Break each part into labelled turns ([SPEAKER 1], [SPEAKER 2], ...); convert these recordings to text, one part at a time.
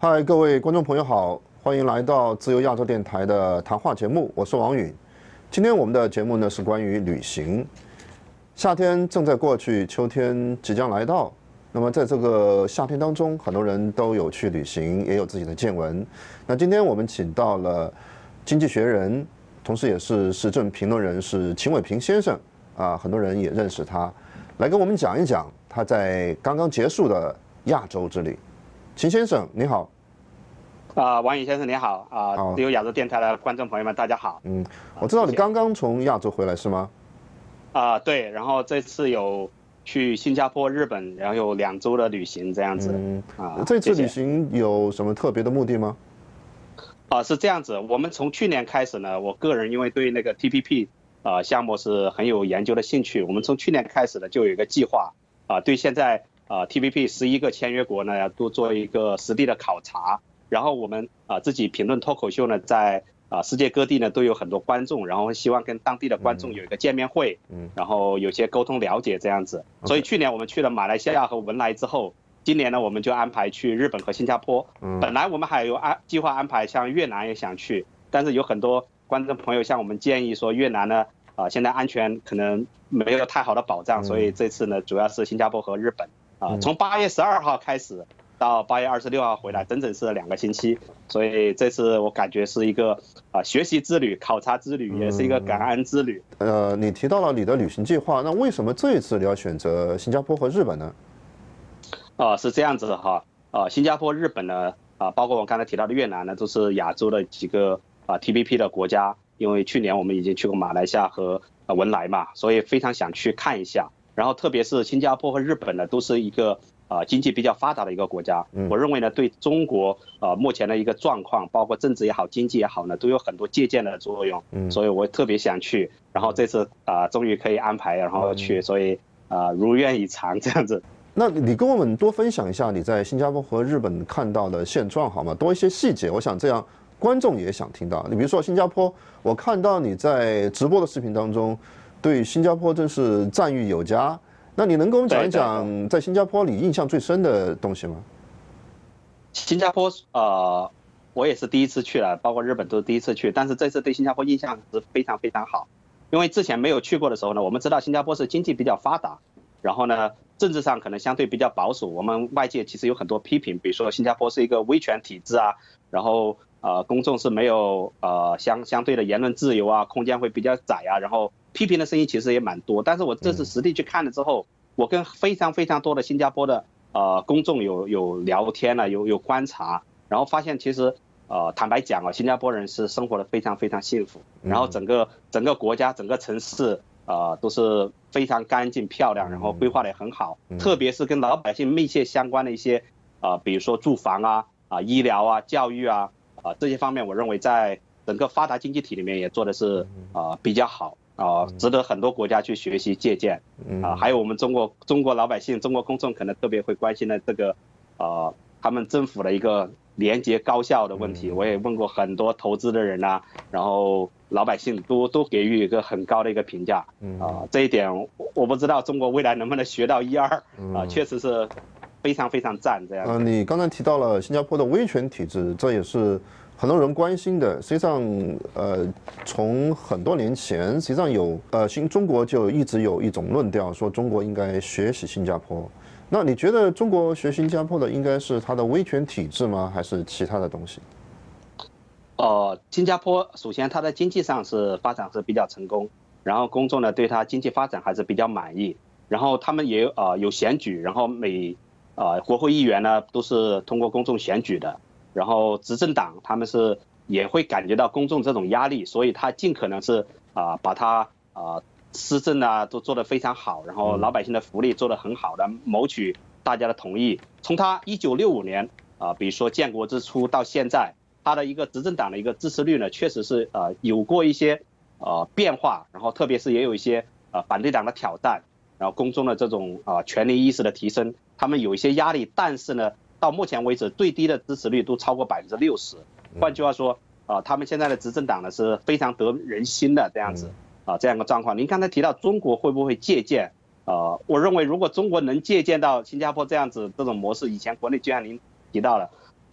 [SPEAKER 1] 嗨，各位观众朋友好，欢迎来到自由亚洲电台的谈话节目，我是王允。今天我们的节目呢是关于旅行。夏天正在过去，秋天即将来到。那么在这个夏天当中，很多人都有去旅行，也有自己的见闻。那今天我们请到了经济学人，同时也是时政评论人士秦伟平先生啊，很多人也认识他，来跟我们讲一讲他在刚刚结束的亚洲之旅。秦先生，你好。
[SPEAKER 2] 王宇先生你好自由亚洲电台的观众朋友们，大家好。
[SPEAKER 1] 我知道你刚刚从亚洲回来是吗？
[SPEAKER 2] 对，然后这次有去新加坡、日本，然后有2周的旅行这样子。
[SPEAKER 1] 这次旅行有什么特别的目的吗？
[SPEAKER 2] 是这样子，我们从去年开始呢，我个人因为对那个 TPP 项目是很有研究的兴趣，我们从去年开始呢就有一个计划对现在TPP 11个签约国呢都做一个实地的考察。然后我们自己评论脱口秀呢，在世界各地呢都有很多观众，然后希望跟当地的观众有一个见面会，然后有些沟通了解这样子。所以去年我们去了马来西亚和文莱之后，今年呢我们就安排去日本和新加坡。本来我们还有计划安排像越南也想去，但是有很多观众朋友向我们建议说越南呢现在安全可能没有太好的保障，所以这次呢主要是新加坡和日本。从8月12号开始到8月26号回来，整整是2个星期，所以这次我感觉是一个学习之旅、考察之旅，也是一个感恩之旅。
[SPEAKER 1] 你提到了你的旅行计划，那为什么这一次你要选择新加坡和日本呢？
[SPEAKER 2] 是这样子哈，新加坡、日本呢，包括我刚才提到的越南呢，都是亚洲的几个TPP 的国家。因为去年我们已经去过马来西亚和文莱嘛，所以非常想去看一下。然后特别是新加坡和日本呢，都是一个经济比较发达的一个国家。我认为呢，对中国目前的一个状况，包括政治也好、经济也好呢，都有很多借鉴的作用。所以我特别想去。然后这次终于可以安排，然后去，所以如愿以偿这样子。
[SPEAKER 1] 那你跟我们多分享一下你在新加坡和日本看到的现状好吗？多一些细节，我想这样观众也想听到。你比如说新加坡，我看到你在直播的视频当中，对新加坡真是赞誉有加。那你能跟我们讲一讲在新加坡你印象最深的东西吗？
[SPEAKER 2] 新加坡我也是第一次去了，包括日本都是第一次去，但是这次对新加坡印象是非常非常好。因为之前没有去过的时候呢，我们知道新加坡是经济比较发达，然后呢政治上可能相对比较保守，我们外界其实有很多批评，比如说新加坡是一个威权体制然后公众是没有相对的言论自由空间会比较窄然后批评的声音其实也蛮多。但是我这次实地去看了之后，我跟非常非常多的新加坡的公众有聊天有观察，然后发现其实坦白讲新加坡人是生活的非常非常幸福，然后整个国家整个城市都是非常干净漂亮，然后规划的也很好，特别是跟老百姓密切相关的一些比如说住房医疗教育这些方面，我认为在整个发达经济体里面也做的是比较好值得很多国家去学习借鉴。还有我们中国老百姓、中国公众可能特别会关心的这个他们政府的一个廉洁高效的问题。我也问过很多投资的人然后老百姓都给予一个很高的一个评价。这一点我不知道中国未来能不能学到1、2确实是非常非常赞这样。
[SPEAKER 1] 你刚才提到了新加坡的威权体制，这也是很多人关心的。实际上，从很多年前，实际上中国就一直有一种论调，说中国应该学习新加坡。那你觉得中国学新加坡的应该是它的威权体制吗？还是其他的东西？
[SPEAKER 2] 新加坡首先它的经济上是发展是比较成功，然后公众呢对它经济发展还是比较满意。然后他们也有选举，然后国会议员呢都是通过公众选举的。然后执政党他们是也会感觉到公众这种压力，所以他尽可能是把他施政都做得非常好，然后老百姓的福利做得很好的，谋取大家的同意。从他1965年比如说建国之初到现在，他的一个执政党的一个支持率呢，确实是有过一些变化，然后特别是也有一些反对党的挑战，然后公众的这种权利意识的提升，他们有一些压力，但是呢到目前为止最低的支持率都超过60%。换句话说他们现在的执政党呢是非常得人心的这样子这样一个状况。您刚才提到中国会不会借鉴我认为如果中国能借鉴到新加坡这样子这种模式，以前国内就像您提到了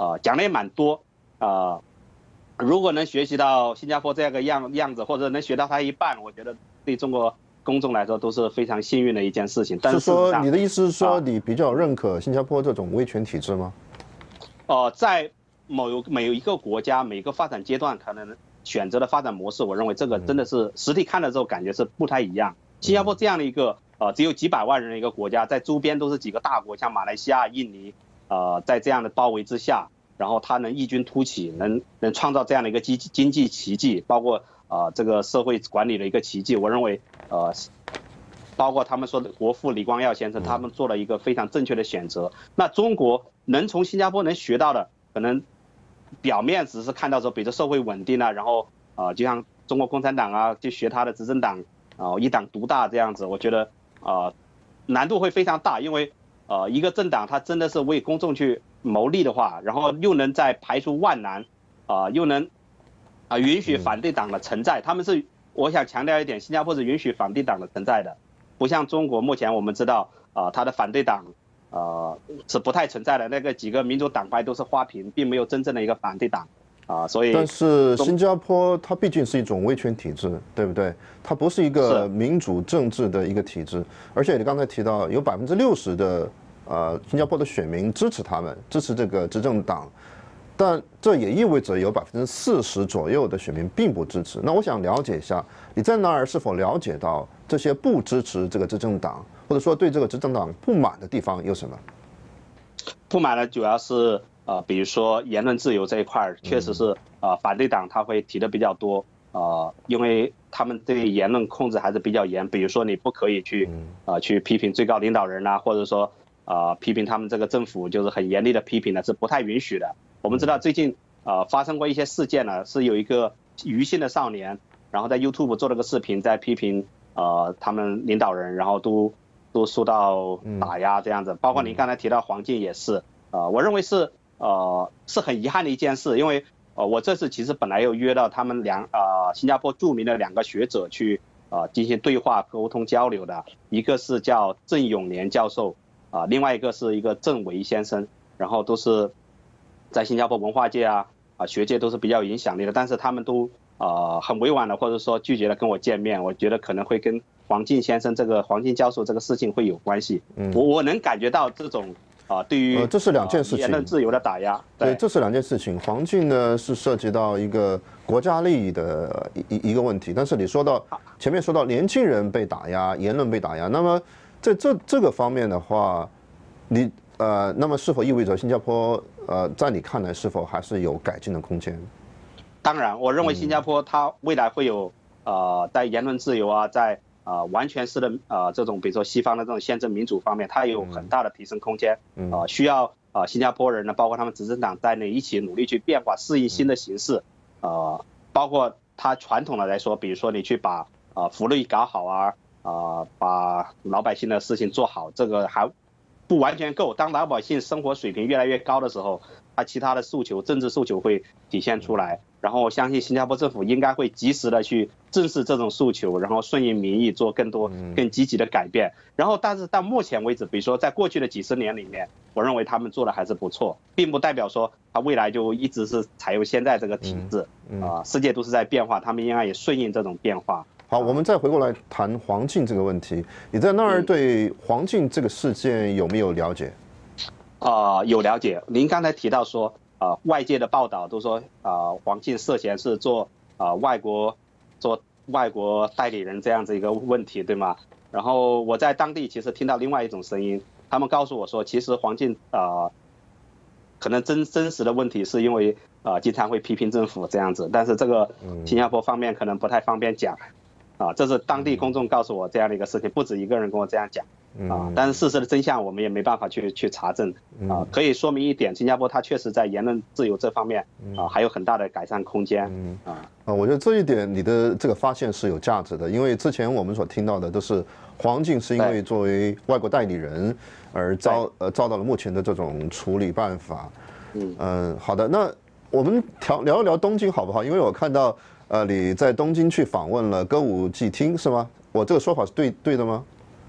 [SPEAKER 2] 讲的也蛮多，如果能学习到新加坡这样个样子，或者能学到它一半，我觉得对中国公众来说都是非常幸运的一件事情。但是
[SPEAKER 1] 说你的意思是说，你比较认可新加坡这种威权体制吗？
[SPEAKER 2] 在每一个国家每个发展阶段，可能选择的发展模式，我认为这个真的是实体看了之后感觉是不太一样。新加坡这样的一个只有几百万人的一个国家，在周边都是几个大国，像马来西亚、印尼，在这样的包围之下。然后它能异军突起，能创造这样的一个经济奇迹，包括这个社会管理的一个奇迹。我认为包括他们说的国父李光耀先生，他们做了一个非常正确的选择。那中国能从新加坡能学到的，可能表面只是看到说，比如说社会稳定啊，然后就像中国共产党啊，就学他的执政党一党独大这样子，我觉得难度会非常大，因为一个政党它真的是为公众去谋利的话，然后又能在排除万难，又能允许反对党的存在。他们是，我想强调一点，新加坡是允许反对党的存在的，不像中国目前我们知道他的反对党是不太存在的，那个几个民主党派都是花瓶，并没有真正的一个反对党所以。
[SPEAKER 1] 但是新加坡它毕竟是一种威权体制，对不对？它不是一个民主政治的一个体制，而且你刚才提到有60%的新加坡的选民支持他们，支持这个执政党，但这也意味着有40%左右的选民并不支持。那我想了解一下，你在那儿是否了解到这些不支持这个执政党，或者说对这个执政党不满的地方有什么？
[SPEAKER 2] 不满的主要是比如说言论自由这一块，确实是反对党他会提的比较多，因为他们对言论控制还是比较严，比如说你不可以去批评最高领导人啊，或者说批评他们这个政府，就是很严厉的批评呢，是不太允许的。我们知道最近发生过一些事件呢，是有一个余姓的少年，然后在 YouTube 做了个视频，在批评他们领导人，然后都受到打压这样子。包括您刚才提到黄晋也是，我认为是很遗憾的一件事，因为我这次其实本来有约到他们新加坡著名的2个学者去进行对话沟通交流的，一个是叫郑永年教授。另外一个是一个郑维先生，然后都是在新加坡文化界学界都是比较有影响力的，但是他们都很委婉的或者说拒绝了跟我见面。我觉得可能会跟黄晋教授这个事情会有关系。我能感觉到这种对于
[SPEAKER 1] 这是2件事情，
[SPEAKER 2] 言论自由的打压。
[SPEAKER 1] 对，这是2件事情。黄晋呢是涉及到一个国家利益的一个问题，但是你前面说到年轻人被打压，言论被打压，那么在这个方面的话，那么是否意味着新加坡在你看来是否还是有改进的空间？
[SPEAKER 2] 当然，我认为新加坡它未来会有在言论自由在完全式的这种比如说西方的这种宪政民主方面，它有很大的提升空间。需要新加坡人呢，包括他们执政党在内一起努力去变化，适应新的形势。包括它传统的来说，比如说你去把福利搞好把老百姓的事情做好，这个还不完全够。当老百姓生活水平越来越高的时候，他其他的诉求、政治诉求会体现出来。然后我相信新加坡政府应该会及时的去正视这种诉求，然后顺应民意，做更积极的改变。然后，但是到目前为止，比如说在过去的几十年里面，我认为他们做的还是不错，并不代表说他未来就一直是采用现在这个体制。世界都是在变化，他们应该也顺应这种变化。
[SPEAKER 1] 好，我们再回过来谈黄晋这个问题。你在那儿对黄晋这个事件有没有了解？
[SPEAKER 2] 有了解。您刚才提到说，外界的报道都说，黄晋涉嫌是做外国代理人这样子一个问题，对吗？然后我在当地其实听到另外一种声音，他们告诉我说，其实黄晋可能真实的问题是因为经常会批评政府这样子，但是这个新加坡方面可能不太方便讲。这是当地公众告诉我这样的一个事情，不止一个人跟我这样讲但是事实的真相我们也没办法去查证可以说明一点，新加坡它确实在言论自由这方面还有很大的改善空间
[SPEAKER 1] 我觉得这一点你的这个发现是有价值的，因为之前我们所听到的都是黄晋是因为作为外国代理人而遭到了目前的这种处理办法。好的，那我们聊一聊东京好不好？因为我看到你在东京去访问了歌舞伎町是吗？我这个说法是对的吗？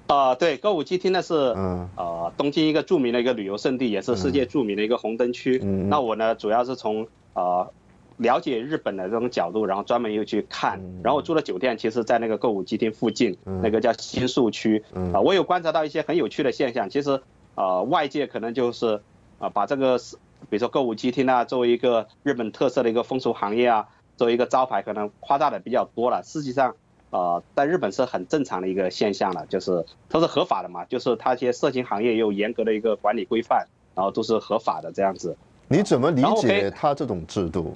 [SPEAKER 2] 对，歌舞伎町呢是东京一个著名的一个旅游胜地，也是世界著名的一个红灯区。那我呢主要是从了解日本的这种角度，然后专门又去看。然后我住的酒店其实在那个歌舞伎町附近，那个叫新宿区。我有观察到一些很有趣的现象。其实外界可能就是把这个比如说歌舞伎町啊作为一个日本特色的一个风俗行业啊，作为一个招牌，可能夸大的比较多了。实际上。在日本是很正常的一个现象了，就是都是合法的嘛，就是它一些色情行业也有严格的一个管理规范，然后都是合法的这样子。
[SPEAKER 1] 你怎么理解它这种制度？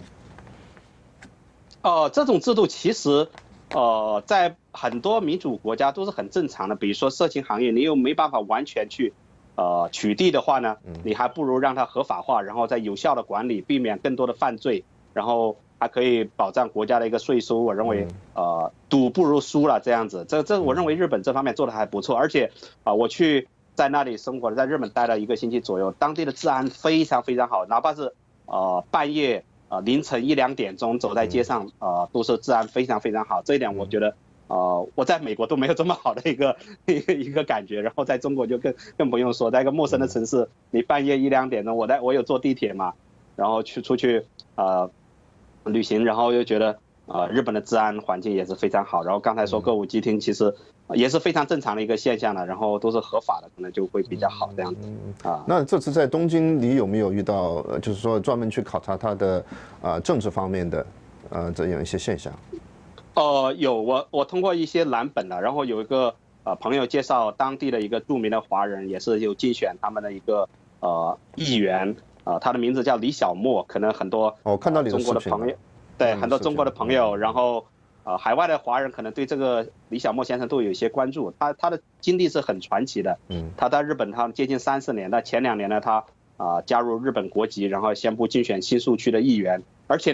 [SPEAKER 2] 这种制度其实在很多民主国家都是很正常的。比如说色情行业，你又没办法完全去取缔的话呢，你还不如让它合法化，然后再有效的管理，避免更多的犯罪，然后还可以保障国家的一个税收。我认为赌不如输了这样子。这我认为日本这方面做的还不错。而且我去在那里生活，在日本待了1个星期左右，当地的治安非常非常好，哪怕是半夜凌晨1、2点钟走在街上都是治安非常非常好。这一点我觉得我在美国都没有这么好的一个感觉，然后在中国就更不用说，在一个陌生的城市，你半夜1、2点钟，我有坐地铁嘛，然后出去旅行，然后又觉得日本的治安环境也是非常好。然后刚才说歌舞伎町其实也是非常正常的一个现象了，然后都是合法的，可能就会比较好这样子
[SPEAKER 1] 那这次在东京，你有没有遇到就是说专门去考察它的政治方面的这样一些现象？
[SPEAKER 2] 有，我通过一些蓝本的，然后有一个朋友介绍当地的一个著名的华人，也是有竞选他们的一个议员。他的名字叫李小墨，可能很多
[SPEAKER 1] 看到你的
[SPEAKER 2] 中国的朋友，对很多中国的朋友，然后海外的华人可能对这个李小墨先生都有一些关注。他的经历是很传奇的，他在日本他接近30年，那前2年呢他加入日本国籍，然后宣布竞选新宿区的议员，而且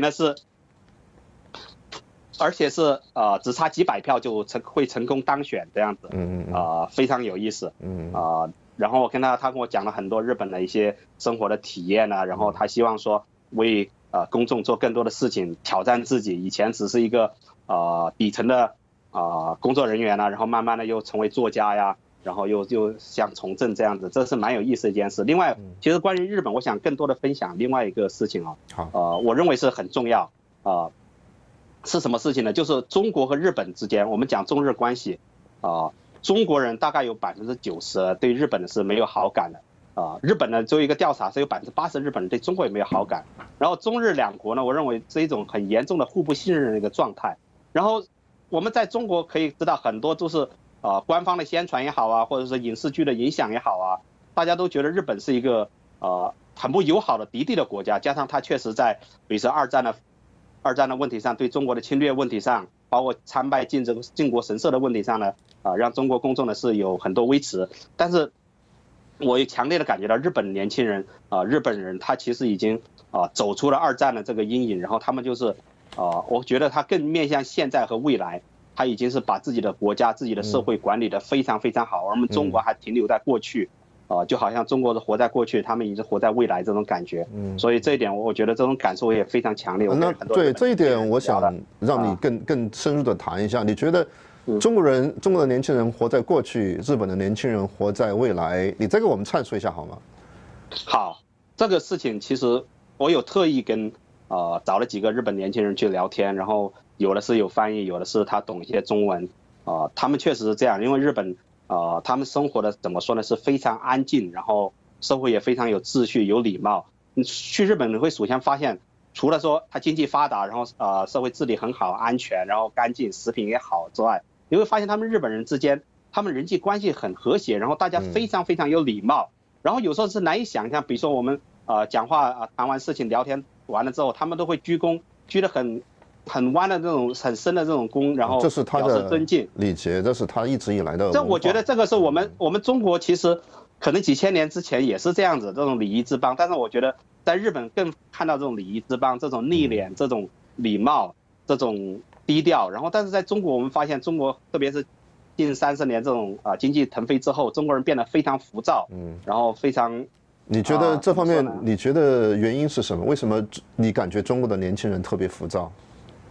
[SPEAKER 2] 是只差几百票就会成功当选这样子，非常有意思，然后他跟我讲了很多日本的一些生活的体验啊，然后他希望说为公众做更多的事情，挑战自己。以前只是一个底层的工作人员啊，然后慢慢的又成为作家呀，然后又想从政这样子，这是蛮有意思的一件事。另外，其实关于日本，我想更多的分享另外一个事情我认为是很重要是什么事情呢？就是中国和日本之间，我们讲中日关系中国人大概有90%对日本是没有好感的日本呢做一个调查是有80%日本人对中国也没有好感。然后中日两国呢，我认为是一种很严重的互不信任的一个状态。然后我们在中国可以知道很多都是官方的宣传也好或者是影视剧的影响也好大家都觉得日本是一个很不友好的敌对的国家，加上它确实在比如说二战的问题上，对中国的侵略问题上，包括参拜靖国神社的问题上呢让中国公众呢是有很多微词。但是我也强烈的感觉到日本年轻人日本人他其实已经走出了二战的这个阴影，然后他们就是我觉得他更面向现在和未来，他已经是把自己的国家自己的社会管理的非常非常好，而我们中国还停留在过去就好像中国是活在过去，他们已经活在未来这种感觉。所以这一点我觉得这种感受也非常强烈。
[SPEAKER 1] 那对这一点我想让你更深入的谈一下，你觉得中国的年轻人活在过去，日本的年轻人活在未来，你再给我们阐述一下好吗？
[SPEAKER 2] 好，这个事情其实我有特意跟找了几个日本年轻人去聊天，然后有的是有翻译，有的是他懂一些中文他们确实是这样，因为日本他们生活的怎么说呢，是非常安静，然后社会也非常有秩序有礼貌。你去日本你会首先发现，除了说它经济发达，然后社会治理很好安全，然后干净食品也好之外，你会发现他们日本人之间他们人际关系很和谐，然后大家非常非常有礼貌，然后有时候是难以想象，比如说我们讲话谈完事情聊天完了之后，他们都会鞠躬，鞠得很弯的这种很深的这种躬，然后
[SPEAKER 1] 这是他的
[SPEAKER 2] 尊敬
[SPEAKER 1] 礼节，这是他一直以来的文化。
[SPEAKER 2] 这我觉得这个是我们中国其实可能几千年之前也是这样子，这种礼仪之邦，但是我觉得在日本更看到这种礼仪之邦，这种内敛，这种礼貌，这种低调。然后但是在中国我们发现，中国特别是近30年这种经济腾飞之后，中国人变得非常浮躁，然后非常。
[SPEAKER 1] 你觉得这方面你觉得原因是什么？为什么你感觉中国的年轻人特别浮躁？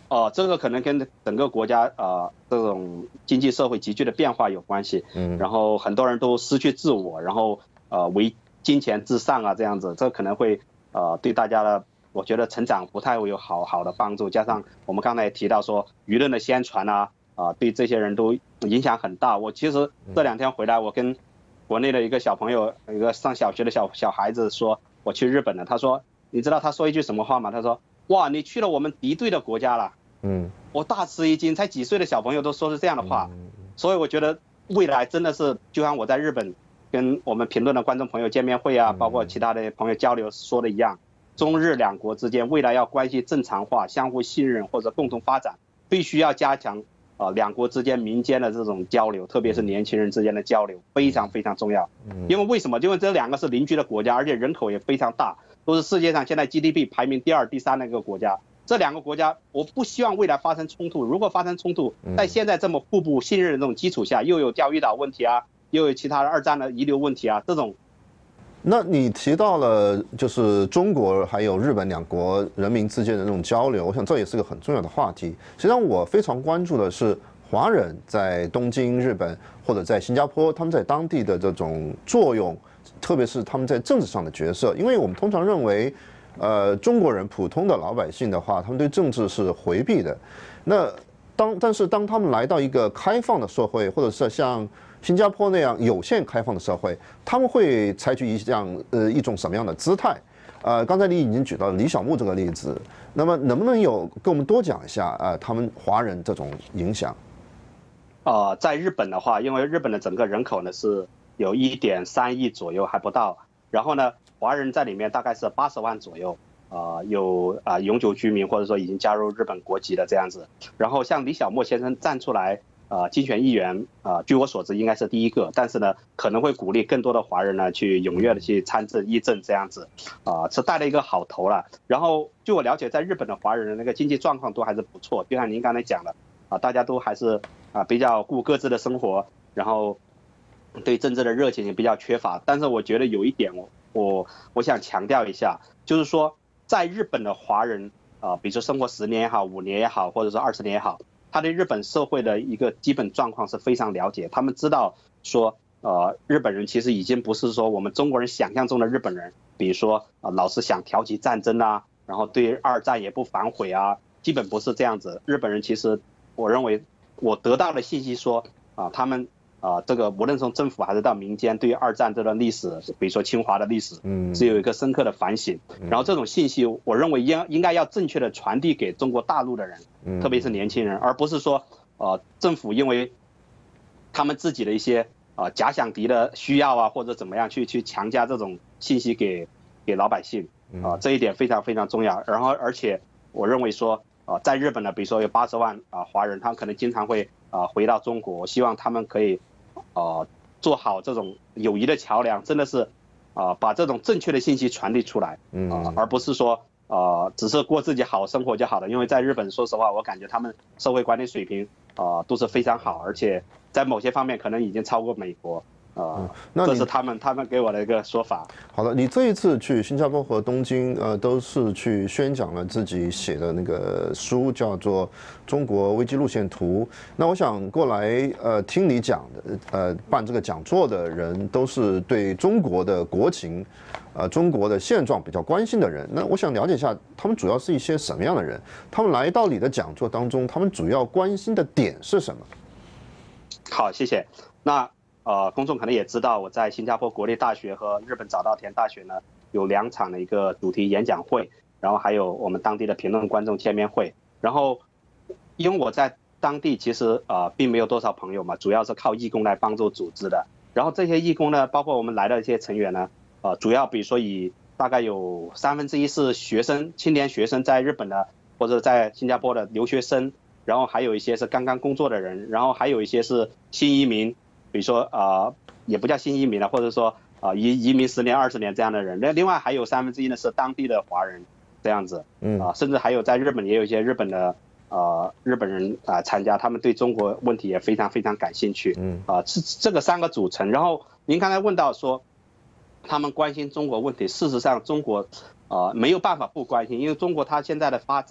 [SPEAKER 2] 这个可能跟整个国家这种经济社会急剧的变化有关系。然后很多人都失去自我，然后为金钱至上啊这样子，这可能会对大家的我觉得成长不太会有好的帮助。加上我们刚才也提到说舆论的宣传啊，对这些人都影响很大。我其实这2天回来，我跟国内的一个小朋友，一个上小学的小孩子说我去日本了。他说你知道他说一句什么话吗？他说哇你去了我们敌对的国家了。我大吃一惊，才几岁的小朋友都说是这样的话。所以我觉得未来真的是就像我在日本跟我们评论的观众朋友见面会啊，包括其他的朋友交流说的一样，中日2国之间未来要关系正常化、相互信任或者共同发展，必须要加强2国之间民间的这种交流，特别是年轻人之间的交流，非常非常重要。因为为什么？因为这2个是邻居的国家，而且人口也非常大，都是世界上现在 GDP 排名第2、第3的一个国家。这2个国家，我不希望未来发生冲突。如果发生冲突，在现在这么互不信任的这种基础下，又有钓鱼岛问题啊，又有其他的2战的遗留问题啊，这种。
[SPEAKER 1] 那你提到了就是中国还有日本2国人民之间的这种交流，我想这也是个很重要的话题。实际上我非常关注的是华人在东京、日本或者在新加坡，他们在当地的这种作用，特别是他们在政治上的角色。因为我们通常认为中国人普通的老百姓的话，他们对政治是回避的。但是当他们来到一个开放的社会，或者是像新加坡那样有限开放的社会，他们会采取一种什么样的姿态？刚才你已经举到李小牧这个例子，那么能不能跟我们多讲一下他们华人这种影响？
[SPEAKER 2] 在日本的话，因为日本的整个人口呢是有1.3亿左右，还不到。然后呢，华人在里面大概是80万左右，有永久居民或者说已经加入日本国籍的这样子。然后像李小牧先生站出来竞选议员，据我所知应该是第1个，但是呢可能会鼓励更多的华人呢去踊跃的去参政议政这样子，是带了一个好头了。然后据我了解，在日本的华人的那个经济状况都还是不错，就像您刚才讲的大家都还是比较顾各自的生活，然后对政治的热情也比较缺乏。但是我觉得有一点我想强调一下，就是说在日本的华人比如说生活10年也好，5年也好，或者说20年也好，他对日本社会的一个基本状况是非常了解。他们知道说日本人其实已经不是说我们中国人想象中的日本人，比如说老是想挑起战争啊，然后对2战也不反悔啊，基本不是这样子。日本人其实我认为我得到的信息说他们这个无论从政府还是到民间，对于2战这段历史，比如说侵华的历史，是有一个深刻的反省。然后这种信息，我认为应该要正确的传递给中国大陆的人，特别是年轻人，而不是说政府因为他们自己的一些假想敌的需要啊，或者怎么样去强加这种信息给老百姓这一点非常非常重要。然后而且我认为说在日本呢，比如说有80万华人，他们可能经常会回到中国，我希望他们可以做好这种友谊的桥梁，真的是把这种正确的信息传递出来，而不是说只是过自己好生活就好了。因为在日本说实话，我感觉他们社会管理水平都是非常好，而且在某些方面可能已经超过美国。这是他们给我的一个说法。
[SPEAKER 1] 好的，你这一次去新加坡和东京，都是去宣讲了自己写的那个书，叫做《中国危机路线图》。那我想过来，听你讲的，办这个讲座的人都是对中国的国情，中国的现状比较关心的人。那我想了解一下，他们主要是一些什么样的人？他们来到你的讲座当中，他们主要关心的点是什么？
[SPEAKER 2] 好，谢谢。那公众可能也知道，我在新加坡国立大学和日本早稻田大学呢有2场的一个主题演讲会，然后还有我们当地的评论观众见面会。然后因为我在当地其实并没有多少朋友嘛，主要是靠义工来帮助组织的。然后这些义工呢，包括我们来的一些成员呢，主要比如说大概有1/3是学生、青年学生在日本的或者在新加坡的留学生，然后还有一些是刚刚工作的人，然后还有一些是新移民。比如说也不叫新移民了，或者说移民10年20年这样的人。另外还有1/3呢是当地的华人这样子，甚至还有在日本也有一些日本人参加，他们对中国问题也非常非常感兴趣。这个3个组成。然后您刚才问到说他们关心中国问题，事实上中国没有办法不关心，因为中国它现在的发展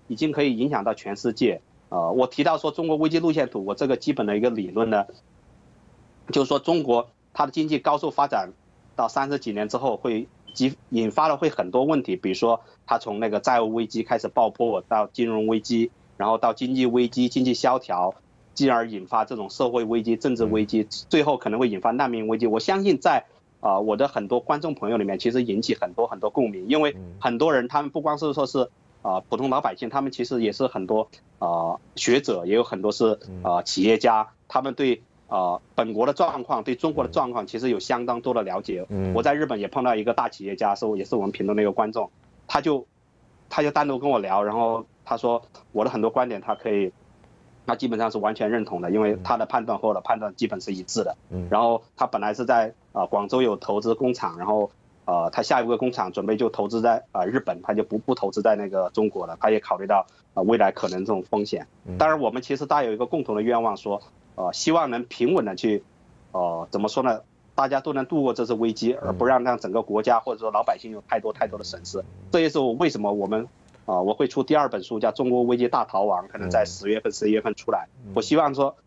[SPEAKER 2] 已经可以影响到全世界。我提到说中国危机路线图，我这个基本的一个理论呢，就是说中国它的经济高速发展到30几年之后会引发了会很多问题，比如说它从那个债务危机开始爆破，到金融危机，然后到经济危机、经济萧条，进而引发这种社会危机、政治危机，最后可能会引发难民危机。我相信在我的很多观众朋友里面，其实引起很多共鸣，因为很多人他们不光是说是普通老百姓，他们其实也是很多学者，也有很多是企业家，他们对本国的状况，对中国的状况，其实有相当多的了解。我在日本也碰到一个大企业家，也是我们评论的一个观众，他就单独跟我聊，然后他说我的很多观点他基本上是完全认同的，因为他的判断和我的判断基本是一致的。然后他本来是在广州有投资工厂，然后他下一个工厂准备就投资在日本，他就不投资在那个中国了。他也考虑到未来可能这种风险。当然，我们其实大家有一个共同的愿望，说希望能平稳的去怎么说呢？大家都能度过这次危机，而不让整个国家或者说老百姓有太多的损失。这也是为什么我会出第2本书，叫《中国危机大逃亡》，可能在10月份、11月份出来。我希望说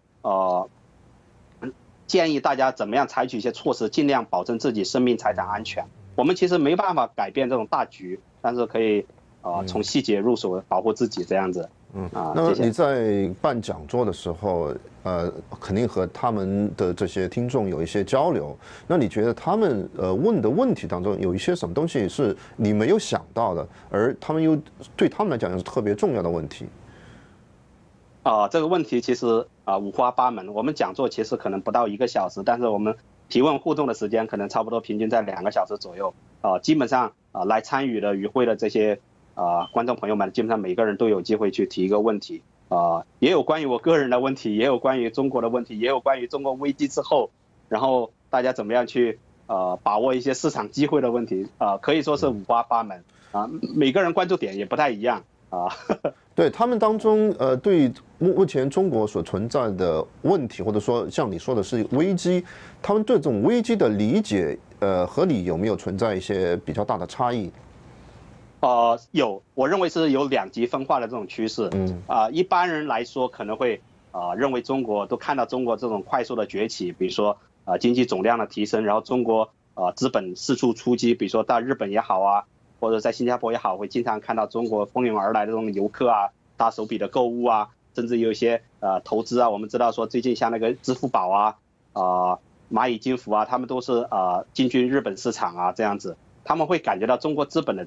[SPEAKER 2] 建议大家怎么样采取一些措施，尽量保证自己生命财产安全。我们其实没办法改变这种大局，但是可以从细节入手，保护自己这样子。
[SPEAKER 1] 那么你在办讲座的时候，肯定和他们的这些听众有一些交流。那你觉得他们问的问题当中有一些什么东西是你没有想到的，而他们又对他们来讲是特别重要的问题？
[SPEAKER 2] 这个问题其实五花八门。我们讲座其实可能不到1个小时，但是我们提问互动的时间可能差不多平均在2个小时左右。基本上来参与的与会的这些观众朋友们，基本上每个人都有机会去提一个问题。也有关于我个人的问题，也有关于中国的问题，也有关于中国危机之后，然后大家怎么样去把握一些市场机会的问题。可以说是五花八门。每个人关注点也不太一样。
[SPEAKER 1] 对他们当中，对目前中国所存在的问题，或者说像你说的是危机，他们对这种危机的理解，和你有没有存在一些比较大的差异？
[SPEAKER 2] 有，我认为是有2极分化的这种趋势。一般人来说可能会认为都看到中国这种快速的崛起，比如说经济总量的提升，然后中国资本四处出击，比如说到日本也好啊，或者在新加坡也好，会经常看到中国蜂拥而来的这种游客啊，大手笔的购物啊，甚至有一些投资啊。我们知道说最近像那个支付宝啊、蚂蚁金服啊，他们都是进军日本市场啊，这样子，他们会感觉到中国资本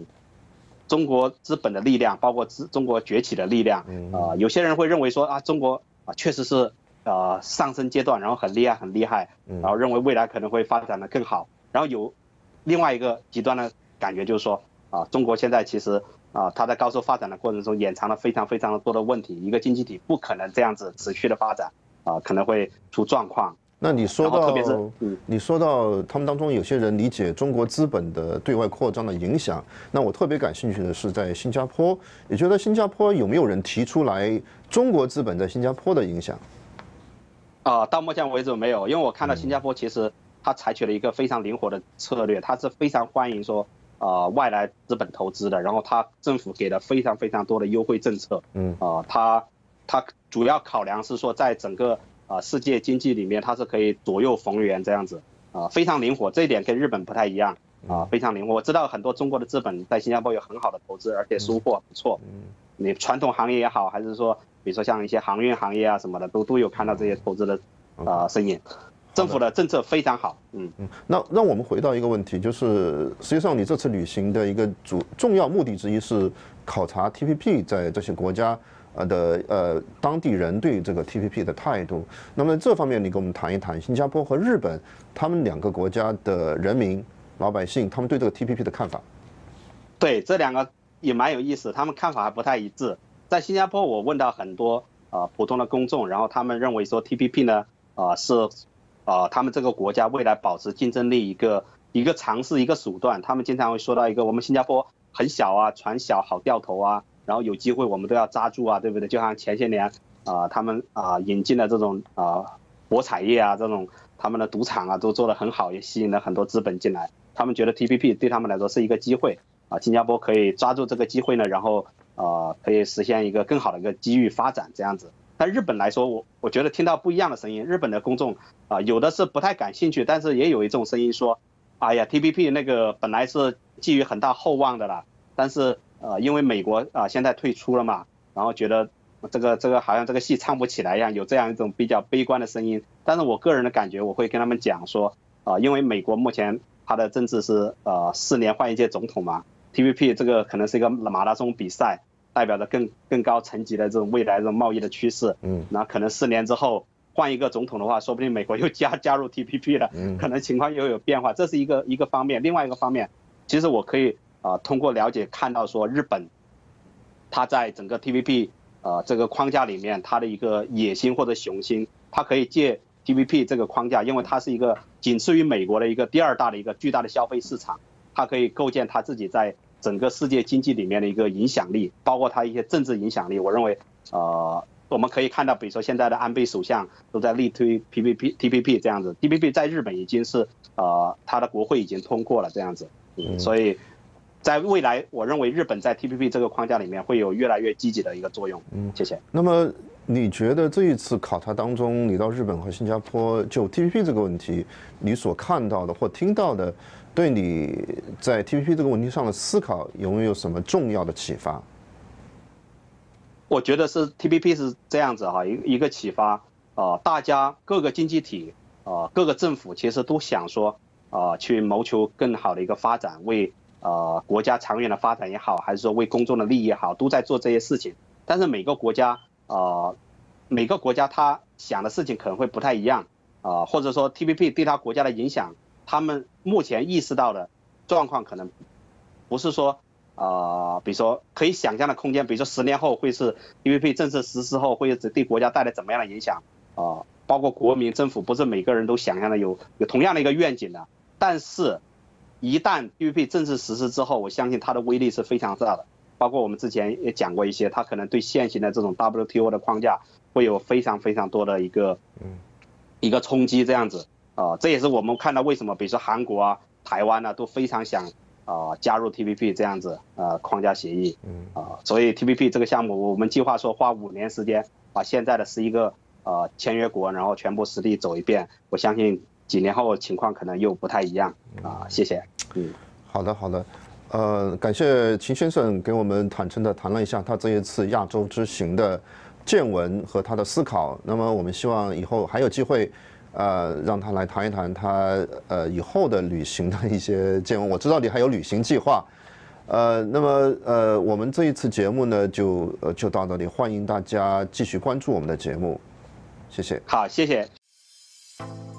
[SPEAKER 2] 的力量，包括中国崛起的力量。有些人会认为说中国确实是上升阶段，然后很厉害，然后认为未来可能会发展的更好。然后有另外一个极端的感觉，就是说中国现在其实它在高速发展的过程中掩藏了非常的多的问题，一个经济体不可能这样子持续的发展，可能会出状况。
[SPEAKER 1] 那你说到他们当中有些人理解中国资本的对外扩张的影响，那我特别感兴趣的是在新加坡，你觉得新加坡有没有人提出来中国资本在新加坡的影响？
[SPEAKER 2] 到目前为止没有，因为我看到新加坡其实它采取了一个非常灵活的策略，它是非常欢迎说外来资本投资的，然后它政府给了非常多的优惠政策。它主要考量是说在整个世界经济里面，它是可以左右逢源这样子，非常灵活，这一点跟日本不太一样，非常灵活。我知道很多中国的资本在新加坡有很好的投资，而且收获不错。你传统行业也好，还是说比如说像一些航运行业啊什么的，都有看到这些投资的身影。政府的政策非常好。
[SPEAKER 1] 那让我们回到一个问题，就是实际上你这次旅行的一个重要目的之一是考察 TPP 在这些国家的当地人对这个 TPP 的态度。那么这方面你跟我们谈一谈新加坡和日本他们2个国家的人民老百姓他们对这个 TPP 的看法。
[SPEAKER 2] 对，这2个也蛮有意思，他们看法还不太一致。在新加坡我问到很多普通的公众，然后他们认为说 TPP 呢是他们这个国家未来保持竞争力一个尝试，一个手段。他们经常会说到一个我们新加坡很小啊，船小好掉头啊，然后有机会我们都要抓住啊，对不对？就像前些年他们引进了这种博彩业啊，这种他们的赌场啊都做得很好，也吸引了很多资本进来。他们觉得 TPP 对他们来说是一个机会新加坡可以抓住这个机会呢，然后可以实现一个更好的一个机遇发展这样子。但日本来说，我觉得听到不一样的声音，日本的公众有的是不太感兴趣，但是也有一种声音说，哎呀 ，TPP 那个本来是寄予很大厚望的了，但是因为美国现在退出了嘛，然后觉得这个好像这个戏唱不起来一样，有这样一种比较悲观的声音。但是我个人的感觉，我会跟他们讲说，因为美国目前它的政治是4年换一届总统嘛 ，TPP 这个可能是一个马拉松比赛。代表着更高层级的这种未来这种贸易的趋势，那可能4年之后换一个总统的话，说不定美国又加入 TPP 了，可能情况又有变化，这是一个方面。另外一个方面，其实我可以通过了解看到说日本，它在整个 TPP 这个框架里面，它的一个野心或者雄心，它可以借 TPP 这个框架，因为它是一个仅次于美国的一个第2大的一个巨大的消费市场，它可以构建它自己在整个世界经济里面的一个影响力，包括它一些政治影响力。我认为，我们可以看到，比如说现在的安倍首相都在力推 TPP 这样子 ，TPP 在日本已经是它的国会已经通过了这样子，所以在未来，我认为日本在 TPP 这个框架里面会有越来越积极的一个作用。谢谢。
[SPEAKER 1] 那么你觉得这一次考察当中，你到日本和新加坡就 TPP 这个问题，你所看到的或听到的？对你在 TPP 这个问题上的思考有没有什么重要的启发？
[SPEAKER 2] 我觉得是 TPP 是这样子哈，一个启发大家各个经济体各个政府其实都想说去谋求更好的一个发展，为国家长远的发展也好，还是说为公众的利益也好，都在做这些事情。但是每个国家他想的事情可能会不太一样或者说 TPP 对他国家的影响。他们目前意识到的状况可能不是说比如说可以想象的空间，比如说10年后会是 TPP 正式实施后会对国家带来怎么样的影响包括国民政府不是每个人都想象的有同样的一个愿景的。但是，一旦 TPP 正式实施之后，我相信它的威力是非常大的。包括我们之前也讲过一些，它可能对现行的这种 WTO 的框架会有非常非常多的一个冲击这样子。这也是我们看到为什么，比如说韩国台湾都非常想加入 TPP 这样子框架协议所以 TPP 这个项目，我们计划说花5年时间，把现在的11个签约国，然后全部实地走一遍。我相信几年后情况可能又不太一样谢谢。
[SPEAKER 1] 好的，感谢秦先生给我们坦诚地谈了一下他这一次亚洲之行的见闻和他的思考。那么我们希望以后还有机会。让他来谈一谈他以后的旅行的一些见闻。我知道你还有旅行计划，那么我们这一次节目呢就到这里，欢迎大家继续关注我们的节目，谢谢。
[SPEAKER 2] 好，谢谢。